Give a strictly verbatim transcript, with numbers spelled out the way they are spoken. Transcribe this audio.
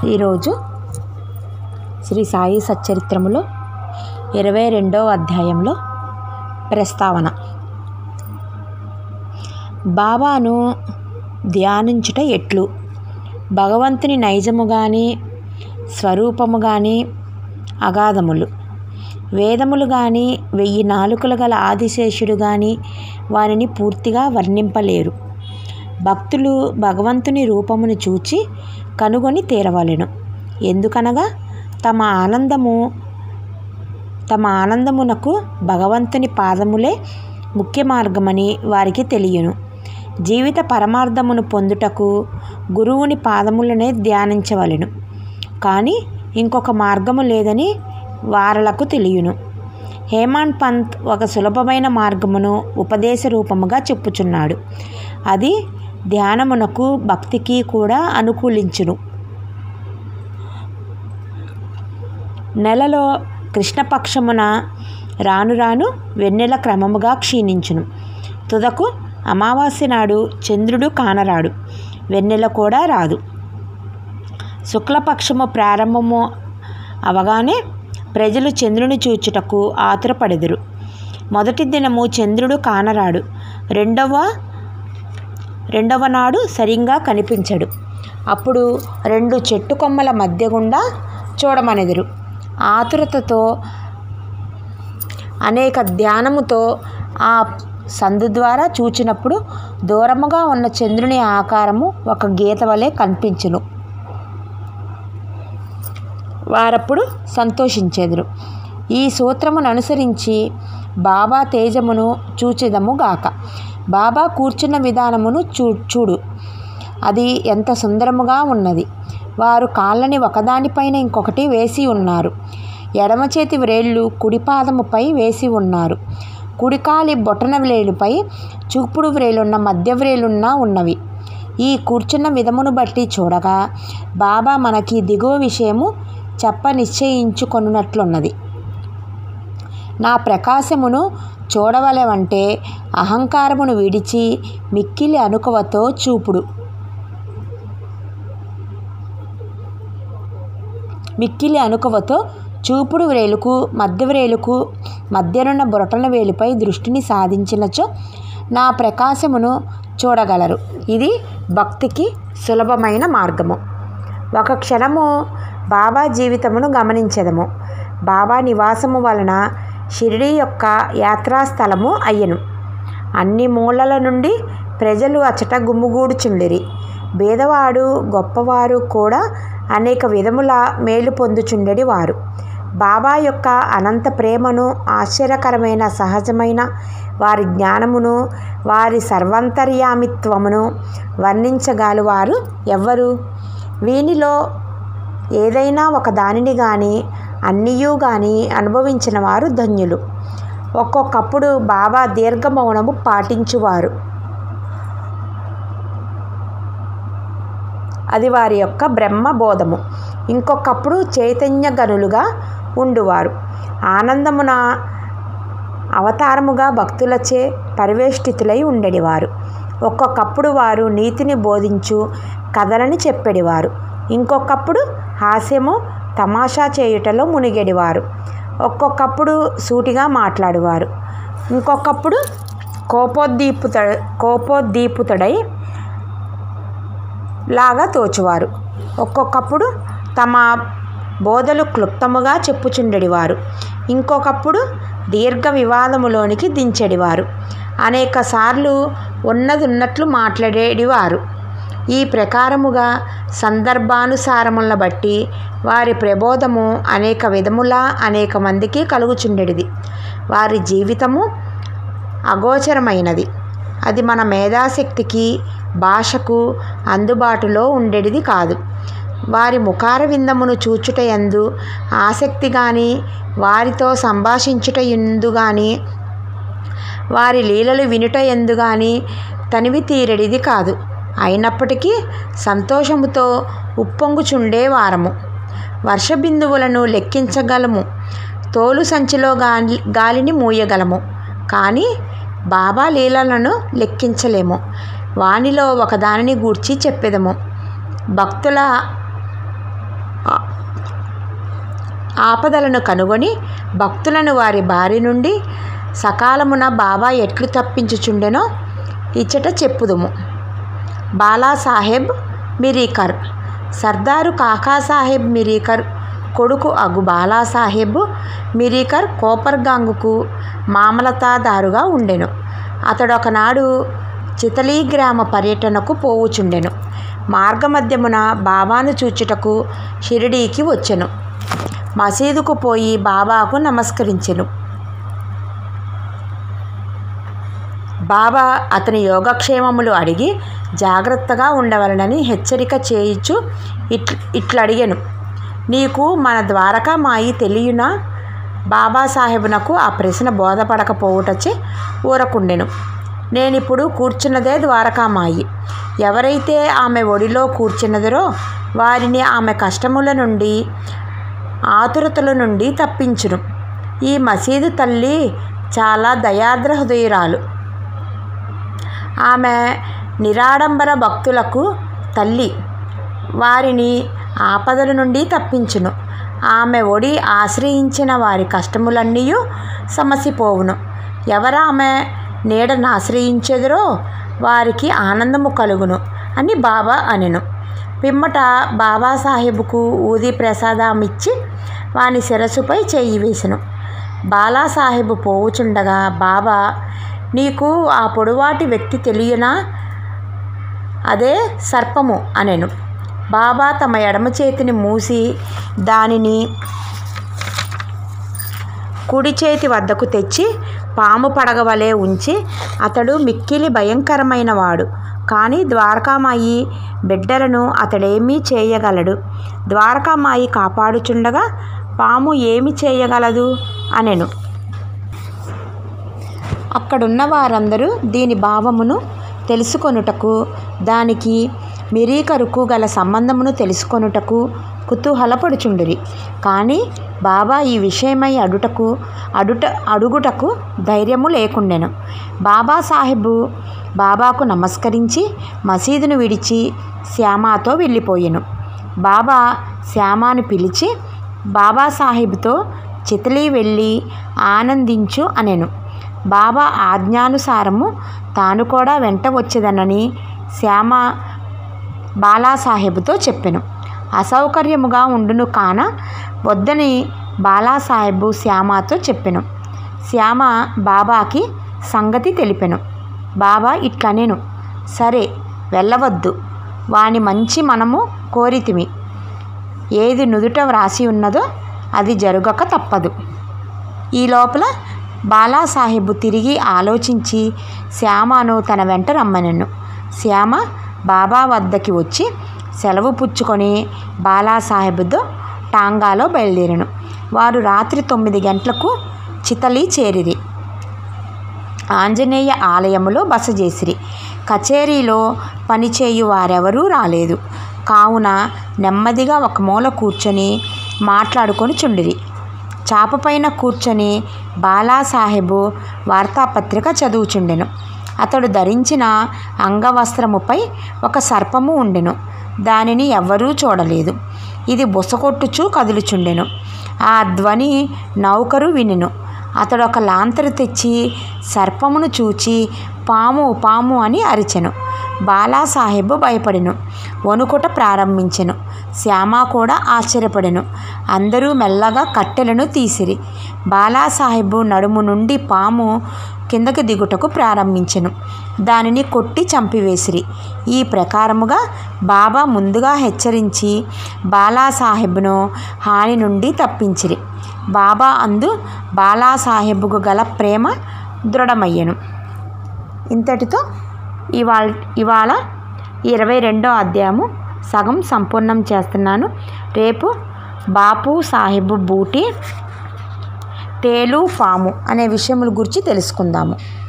ఈరోజు శ్రీ సాయి సచ్చరిత్రములో ఇరవై రెండవ అధ్యాయంలో ప్రస్తావన. బాబాను ధ్యానించుట ఎట్లు? భగవంతుని నైజము కానీ స్వరూపము కానీ అగాధములు. వేదములు కానీ వెయ్యి నాలుకలు గల ఆదిశేషుడు కానీ వారిని పూర్తిగా వర్ణింపలేరు. భక్తులు భగవంతుని రూపమును చూచి కనుగొని తీరవలెను. ఎందుకనగా తమ ఆనందము తమ ఆనందమునకు భగవంతుని పాదములే ముఖ్య మార్గమని వారికి తెలియను. జీవిత పరమార్థమును పొందుటకు గురువుని పాదములనే ధ్యానించవలెను. కానీ ఇంకొక మార్గము లేదని వారలకు తెలియను. హేమాడ్ పంత్ ఒక సులభమైన మార్గమును ఉపదేశ రూపముగా చెప్పుచున్నాడు. అది ధ్యానమునకు భక్తికి కూడా అనుకూలించును. నెలలో కృష్ణపక్షమున రాను రాను వెన్నెల క్రమముగా క్షీణించును. తుదకు అమావాస్య నాడు చంద్రుడు కానరాడు, వెన్నెల కూడా రాదు. శుక్లపక్షము ప్రారంభము అవగానే ప్రజలు చంద్రుని చూచుటకు ఆతురపడెదరు. మొదటి దినము చంద్రుడు కానరాడు, రెండవ రెండవ నాడు సరిగ్గా కనిపించడు. అప్పుడు రెండు చెట్టు కొమ్మల మధ్య గుండా చూడమనెదరు. ఆతురతతో అనేక ధ్యానముతో ఆ సందు ద్వారా చూచినప్పుడు దూరముగా ఉన్న చంద్రుని ఆకారము ఒక గీత వలె కనిపించును. వారప్పుడు సంతోషించెదరు. ఈ సూత్రమును అనుసరించి బాబా తేజమును చూచెదము గాక. బాబా కూర్చున్న విధానమును చూ చూడు అది ఎంత సుందరముగా ఉన్నది. వారు కాళ్ళని ఒకదానిపైన ఇంకొకటి వేసి ఉన్నారు. ఎడమ చేతి వ్రేళ్ళు కుడిపాదముపై వేసి ఉన్నారు. కుడికాలి బొటన వ్రేలుపై చూపుడు వ్రేలున్న మధ్య వ్రేలున్న ఉన్నవి. ఈ కూర్చున్న విధమును బట్టి చూడగా బాబా మనకి దిగువ విషయము చెప్ప నిశ్చయించుకొనున్నట్లున్నది. నా ప్రకాశమును చూడవలెవంటే అహంకారమును విడిచి మిక్కిలి అనుకవతో చూపుడు మిక్కిలి అనుకవతో చూపుడు వ్రేలుకు మధ్య వ్రేలుకు మధ్యనున్న బొటన వేలుపై దృష్టిని సాధించినచో నా ప్రకాశమును చూడగలరు. ఇది భక్తికి సులభమైన మార్గము. ఒక క్షణము బాబా జీవితమును గమనించెదము. బాబా నివాసము వలన షిరిడీ యొక్క యాత్రాస్థలము అయ్యెను. అన్ని మూలల నుండి ప్రజలు అచట గుమ్ముగూడుచుండిరి. బీదవాడు గొప్పవారు కూడా అనేక విధముల మేలు పొందుచుండెడి వారు. బాబా యొక్క అనంత ప్రేమను, ఆశ్చర్యకరమైన సహజమైన వారి జ్ఞానమును, వారి సర్వాంతర్యామిత్వమును వర్ణించగల వారు ఎవ్వరు? వీనిలో ఏదైనా ఒక దానిని కానీ అన్నీయూ కానీ అనుభవించిన వారు ధన్యులు. ఒక్కొక్కప్పుడు బాబా దీర్ఘమౌనము పాటించువారు. అది వారి యొక్క బ్రహ్మబోధము. ఇంకొకప్పుడు చైతన్య గనులుగా ఉండువారు. ఆనందమున అవతారముగా భక్తులచే పరివేష్టితులై ఉండేవారు. ఒక్కొక్కప్పుడు వారు నీతిని బోధించు కథలని చెప్పేడివారు. ఇంకొకప్పుడు హాస్యము తమాషా చేయుటలో మునిగేడివారు. ఒక్కొక్కప్పుడు సూటిగా మాట్లాడేవారు. ఇంకొకప్పుడు కోపోద్దీపుత కోపోద్దీపుతుడై లాగా తోచువారు. ఒక్కొక్కప్పుడు తమ బోధలు క్లుప్తముగా చెప్పుచుండెడివారు. ఇంకొకప్పుడు దీర్ఘ వివాదములోనికి దించెడివారు. అనేక సార్లు ఉన్నదున్నట్లు మాట్లాడేడివారు. ఈ ప్రకారముగా సందర్భానుసారములను బట్టి వారి ప్రబోధము అనేక విధముల అనేక మందికి కలుగుచుండెడిది. వారి జీవితము అగోచరమైనది. అది మన మేధాశక్తికి భాషకు అందుబాటులో ఉండేది కాదు. వారి ముఖార విందమును చూచుట యందు ఆసక్తి కానీ, వారితో సంభాషించుట యందు కానీ, వారి లీలలు వినుట యందు కానీ తనివి తీరెడిది కాదు. అయినప్పటికీ సంతోషముతో ఉప్పొంగుచుండే వారము. వర్షబిందువులను లెక్కించగలము, తోలు సంచిలో గాలి గాలిని మూయగలము. కానీ బాబా లీలలను లెక్కించలేము. వానిలో ఒకదానిని గూర్చి చెప్పెదము. భక్తుల ఆపదలను కనుగొని భక్తులను వారి బారి నుండి సకాలమున బాబా ఎట్లు తప్పించుచుండెనో ఇచ్చట చెప్పుదుము. బాలాసాహెబ్ మిరీకర్. సర్దారు కాకాసాహెబ్ మిరీకర్ కొడుకు అగు బాలాసాహెబ్ మిరీకర్ కోపర్గాంగుకు మామలతాదారుగా ఉండెను. అతడు ఒకనాడు చితలీ గ్రామ పర్యటనకు పోవుచుండెను. మార్గమధ్యమున బాబాను చూచుటకు షిరిడీకి వచ్చెను. మసీదుకు పోయి బాబాకు నమస్కరించెను. బాబా అతని యోగక్షేమములు అడిగి జాగ్రత్తగా ఉండవలనని హెచ్చరిక చేయుచు ఇట్ ఇట్లడిగెను. నీకు మన ద్వారకామాయి తెలియనా? బాబాసాహెబునకు ఆ ప్రశ్న బోధపడకపోవుటచే ఊరకుండెను. నేనిప్పుడు కూర్చున్నదే ద్వారకామాయి. ఎవరైతే ఆమె ఒడిలో కూర్చున్నదరో వారిని ఆమె కష్టముల నుండి ఆతురతల నుండి తప్పించును. ఈ మసీదు తల్లి చాలా దయాద్ర హృదయురాలు. ఆమె నిరాడంబర భక్తులకు తల్లి. వారిని ఆపదల నుండి తప్పించును. ఆమె ఒడి ఆశ్రయించిన వారి కష్టములన్నీ సమసిపోవును. ఎవరామె నీడను ఆశ్రయించెదరో వారికి ఆనందము కలుగును అని బాబా అనెను. పిమ్మట బాబాసాహెబుకు ఊది ప్రసాదమిచ్చి వాని శిరస్సుపై చేయి వేసెను. బాలాసాహెబు పోవుచుండగా బాబా, నీకు ఆ పొడువాటి వ్యక్తి తెలియనా? అదే సర్పము అనెను. బాబా తమ ఎడమ చేతిని మూసి దానిని కుడి చేతి వద్దకు తెచ్చి పాము పడగవలే ఉంచి, అతడు మిక్కిలి భయంకరమైన వాడు, కానీ ద్వారకామాయి బిడ్డలను అతడేమీ చేయగలడు. ద్వారకామాయి కాపాడుచుండగా పాము ఏమి చేయగలదు అనెను. అక్కడున్న వారందరూ దీని భావమును తెలుసుకొనుటకు, దానికి మిరీకరుకు గల సంబంధమును తెలుసుకొనుటకు కుతూహలపడుచుండిరి. కానీ బాబా ఈ విషయమై అడుటకు అడుట అడుగుటకు ధైర్యము లేకుండెను. బాబాసాహెబు బాబాకు నమస్కరించి మసీదును విడిచి శ్యామాతో వెళ్ళిపోయెను. బాబా శ్యామాను పిలిచి బాబాసాహెబుతో చితలీ వెళ్ళి ఆనందించు అనెను. బాబా ఆజ్ఞానుసారము తాను కూడా వెంట వచ్చేదనని శ్యామ బాలాసాహెబుతో చెప్పెను. అసౌకర్యముగా ఉండును కాన వద్దని బాలాసాహెబు శ్యామతో చెప్పెను. శ్యామ బాబాకి సంగతి తెలిపెను. బాబా ఇట్లనెను, సరే వెళ్ళవద్దు, వాని మంచి మనము కోరితిమి. ఏది నుదుట వ్రాసి ఉన్నదో అది జరుగక తప్పదు. ఈ లోపల బాలాసాహెబు తిరిగి ఆలోచించి శ్యామను తన వెంట రమ్మనెను. శ్యామ బాబా వద్దకి వచ్చి సెలవు పుచ్చుకొని బాలాసాహెబుతో టాంగాలో బయలుదేరెను. వారు రాత్రి తొమ్మిది గంటలకు చితలీ చేరిరి. ఆంజనేయ ఆలయములో బస చేసిరి. కచేరీలో పనిచేయు వారెవరూ రాలేదు. కావున నెమ్మదిగా ఒక మూల కూర్చొని మాట్లాడుకొని చుండిరి. చాపపైన కూర్చొని బాలాసాహెబు వార్తాపత్రిక చదువుచుండెను. అతడు ధరించిన అంగవస్త్రముపై ఒక సర్పము ఉండెను. దానిని ఎవ్వరూ చూడలేదు. ఇది బుసకొట్టుచూ కదులుచుండెను. ఆ ధ్వని నౌకరు వినెను. అతడు ఒక లాంతరు తెచ్చి సర్పమును చూచి పాము పాము అని అరిచెను. బాలాసాహెబు భయపడెను, వణుకుట ప్రారంభించెను. శ్యామ కూడా ఆశ్చర్యపడెను. అందరూ మెల్లగా కట్టెలను తీసిరి. బాలాసాహెబు నడుము నుండి పాము కిందకి దిగుటకు ప్రారంభించెను. దానిని కొట్టి చంపివేసిరి. ఈ ప్రకారముగా బాబా ముందుగా హెచ్చరించి బాలాసాహెబును హాని నుండి తప్పించిరి. బాబా అందు బాలాసాహెబుకు గల ప్రేమ దృఢమయ్యెను. ఇంతటితో ఇవాళ ఇవాళ ఇరవై రెండో అధ్యాయము సగం సంపూర్ణం చేస్తున్నాను. రేపు బాపు సాహెబు బూటీ, తేలు పాము అనే విషయముల గురించి తెలుసుకుందాము.